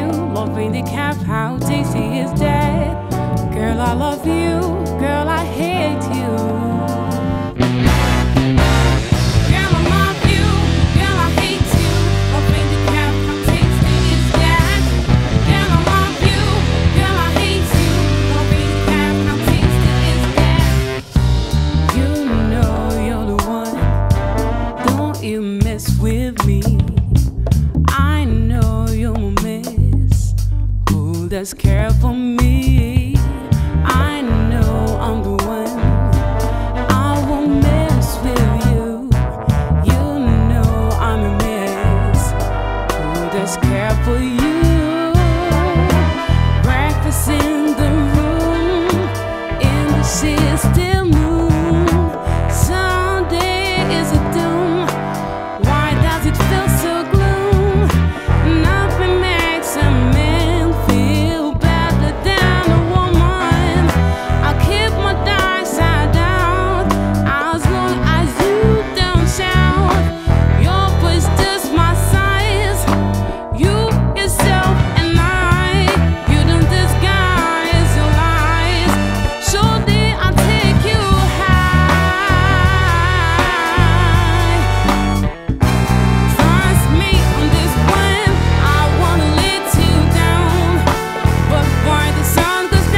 you. Loving the cap, how tasty is that? Girl, I love you. Girl, I hate you. Girl, I love you. Girl, I hate you. Loving the cap, how tasty is that? Girl, I love you. Girl, I hate you. Loving the cap, how tasty is that? You know you're the one. Don't you mess with me. I know you'll miss who does care for me. I know I'm the one. I won't mess with you. You know I'm a mess. Who does care for you? Breakfast in the room, in the system moon. Sunday is a doom. Why does it feel so gloom? Nothing makes a man feel better than a woman. I'll keep my dark side down as long as you don't shout. Your voice just my size. You, yourself, and I. You don't disguise your lies. Surely I'll take you high. Trust me on this one. I wanna let you down before the sun goes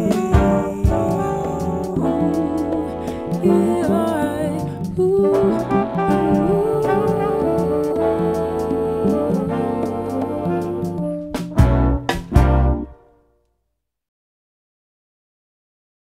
Ooh.